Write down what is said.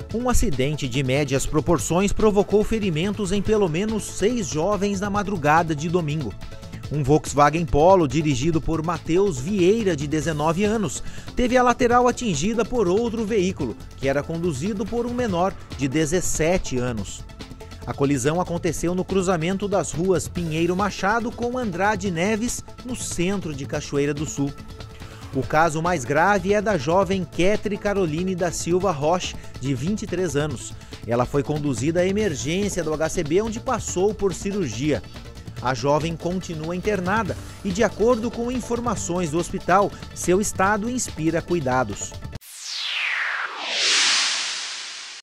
Um acidente de médias proporções provocou ferimentos em pelo menos 6 jovens na madrugada de domingo. Um Volkswagen Polo, dirigido por Matheus Vieira, de 19 anos, teve a lateral atingida por outro veículo, que era conduzido por um menor de 17 anos. A colisão aconteceu no cruzamento das ruas Pinheiro Machado com Andrade Neves, no centro de Cachoeira do Sul. O caso mais grave é da jovem Ketri Caroline da Silva Roche, de 23 anos. Ela foi conduzida à emergência do HCB, onde passou por cirurgia. A jovem continua internada e, de acordo com informações do hospital, seu estado inspira cuidados.